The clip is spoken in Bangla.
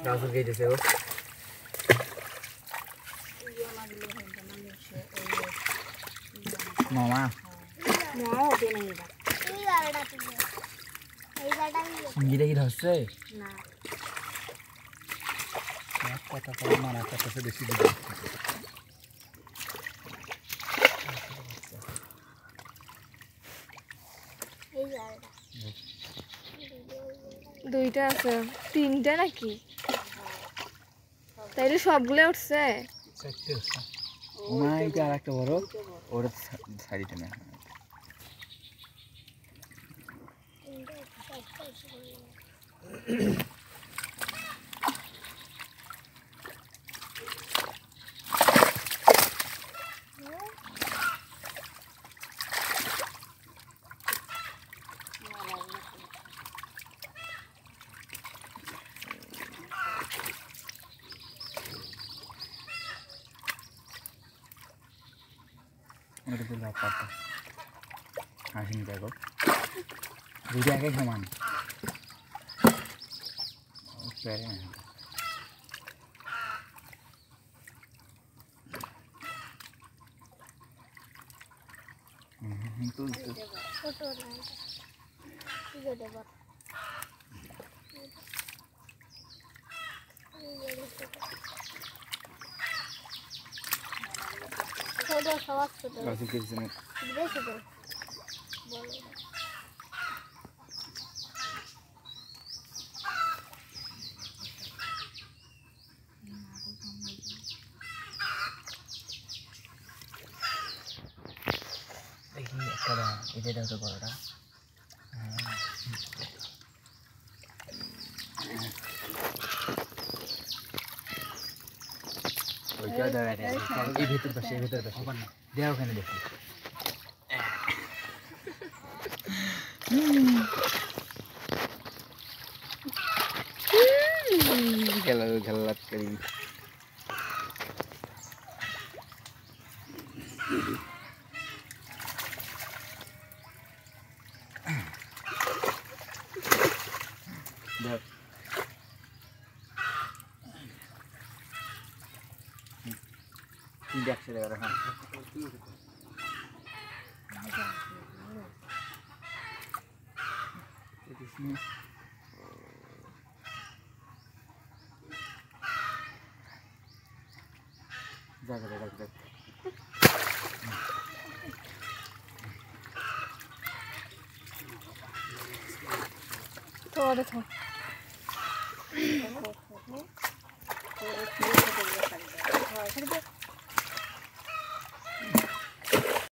রাসুল কে দিছে ও মামা না ওতে নাই এটা এই গাড়াটা তুলে এই গাড়াটা সিঙ্গিটা কি ধরছে না কথা কম মারা কথা বেশি দিবে এই গাড়াটা দুইটা আছে তিনটা নাকি তাইলে সবগুলো উঠছে চারটে আছে ওমাইটা আরেকটা বড় ওর সাইডে না এটা তো ব্যাপারটা হাসিনি দেখো দুটো একই সমান প্যারে তুলতে ছোট না এটা দেব ছোট সব ছোট রাসুল কে দিছে বেশি ছোট বলো দেখি একটা এটা দাও তো বড়টা ওইটা দাও এই ভিতর পাশে দেও ওখানে দেখি খেলা করি দেখ দেখছে দেখো হ্যাঁ দেখ তোমাদের তো ছোট